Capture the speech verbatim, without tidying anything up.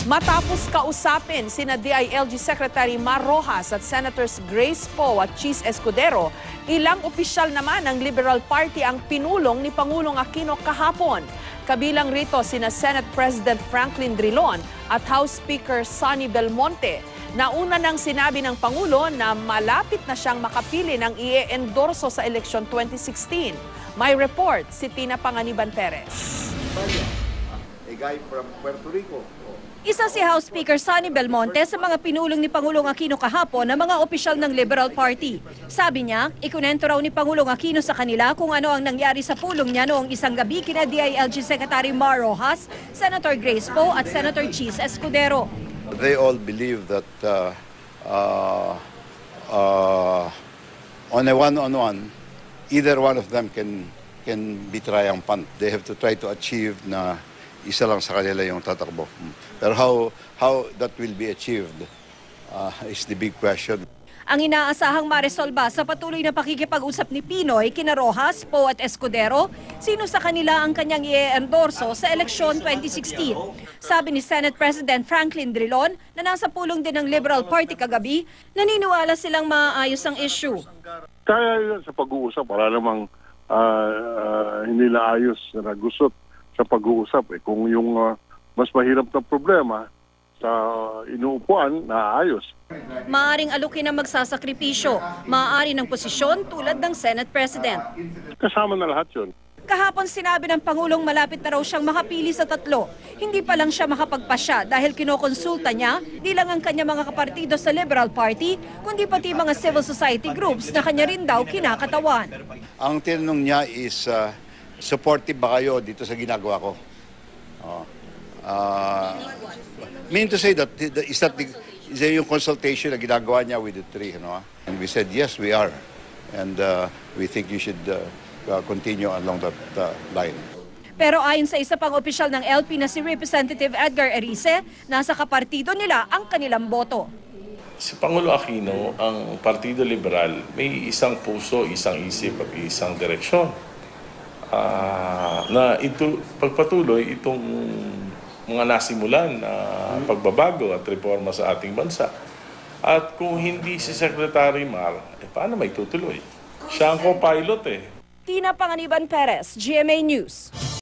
Matapos kausapin sina D I L G Secretary Mar Rojas at Senators Grace Poe at Cheese Escudero, ilang opisyal naman ng Liberal Party ang pinulong ni Pangulong Aquino kahapon. Kabilang rito sina Senate President Franklin Drilon at House Speaker Sonny Belmonte. Nauna nang sinabi ng Pangulo na malapit na siyang makapili ng i-endorso sa eleksyon twenty sixteen. May report si Tina Panganiban Perez. A guy from Puerto Rico. Isa si House Speaker Sonny Belmonte sa mga pinulong ni Pangulong Aquino kahapon na mga opisyal ng Liberal Party. Sabi niya, ikunento raw ni Pangulong Aquino sa kanila kung ano ang nangyari sa pulong niya noong isang gabi kina D I L G Secretary Mar Rojas, Senator Grace Poe at Senator Cheese Escudero. They all believe that uh, uh, uh, on a one-on-one, either one of them can, can be triumphant. They have to try to achieve na isa lang sa kanila yung tatakbo. Pero how, how that will be achieved uh, is the big question. Ang inaasahang maresolba sa patuloy na pakikipag-usap ni PNoy kina Rojas, Poe at Escudero, sino sa kanila ang kanyang i-endorso sa eleksyon twenty sixteen. Sabi ni Senate President Franklin Drilon na nasa pulong din ng Liberal Party kagabi, naniniwala silang maayos ang issue. Kaya sa pag-uusap, wala namang uh, uh, hindi na ayos na gusot sa pag-uusap. Eh. Kung yung uh, mas mahirap na problema sa inuupuan, naayos. Maaring alukin ang magsasakripisyo, maaari ng posisyon tulad ng Senate President. Kasama na lahat yun. Kahapon sinabi ng Pangulong malapit na raw siyang makapili sa tatlo. Hindi pa lang siya makapagpasya dahil kinokonsulta niya di lang ang kanya mga kapartido sa Liberal Party, kundi pati mga civil society groups na kanya rin daw kinakatawan. Ang tinanong niya is, uh, supportive ba kayo dito sa ginagawa ko? Uh, uh, mean to say that, is that the, is that yung consultation na ginagawa niya with the three, you know? And we said, yes, we are. And uh, we think you should uh, uh, continue along that uh, line. Pero ayon sa isa pang opisyal ng L P na si Representative Edgar Erice, nasa kapartido nila ang kanilang boto. Si Pangulo Aquino, ang Partido Liberal, may isang puso, isang isip at isang direksyon. Uh, na ito, pagpatuloy itong mga nasimulan na pagbabago at reforma sa ating bansa. At kung hindi si Secretary Mar, eh, paano may tutuloy? Siya ang co-pilot eh. Tina Panganiban Perez, G M A News.